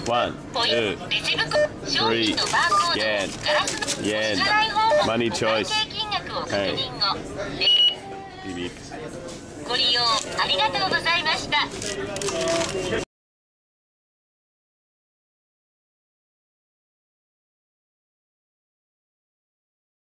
1, 2, 3, yen. Money choice. はい。ビビッ。 ご利用ありがとうございました。